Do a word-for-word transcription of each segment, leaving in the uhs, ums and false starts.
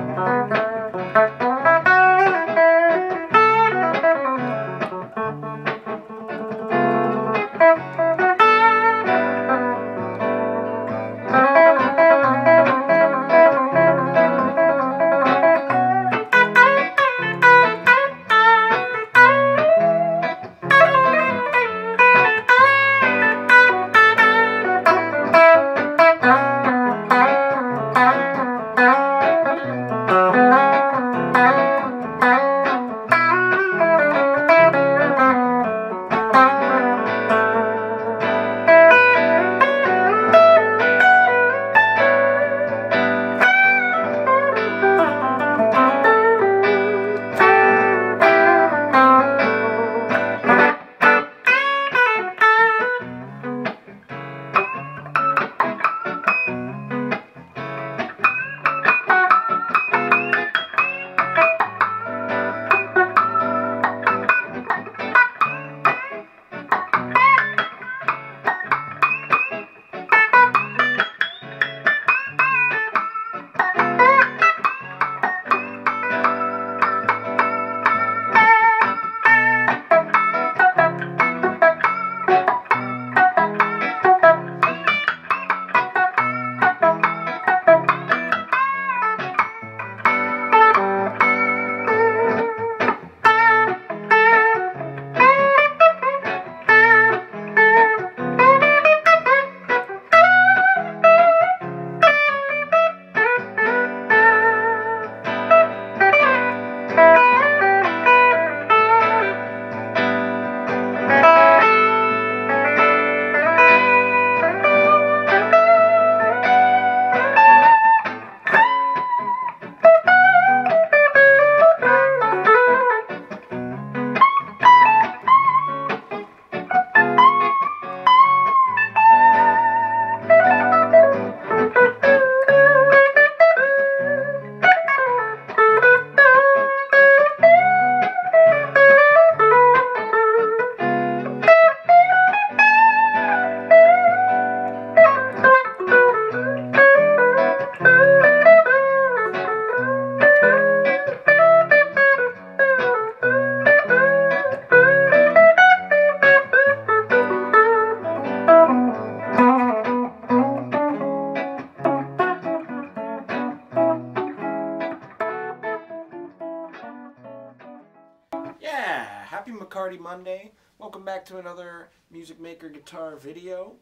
Happy McCarty Monday. Welcome back to another Music Maker Guitar video.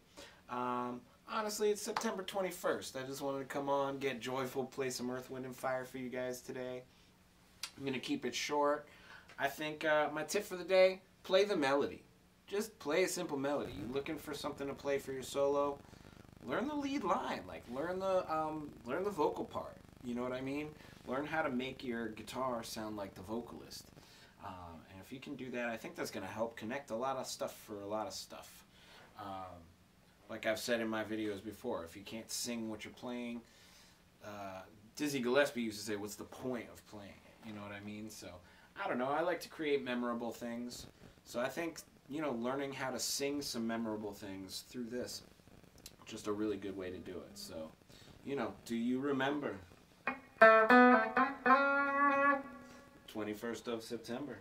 Um, honestly, it's September twenty-first. I just wanted to come on, get joyful, play some Earth, Wind and Fire for you guys today. I'm going to keep it short. I think uh, my tip for the day, play the melody. Just play a simple melody. You're looking for something to play for your solo, learn the lead line. Like, learn the, um, learn the vocal part. You know what I mean? Learn how to make your guitar sound like the vocalist. Um, and if you can do that, I think that's going to help connect a lot of stuff for a lot of stuff. Um, like I've said in my videos before, if you can't sing what you're playing, uh, Dizzy Gillespie used to say, what's the point of playing it? You know what I mean? So, I don't know. I like to create memorable things. So I think, you know, learning how to sing some memorable things through this, just a really good way to do it. So, you know, do you remember? twenty-first of September.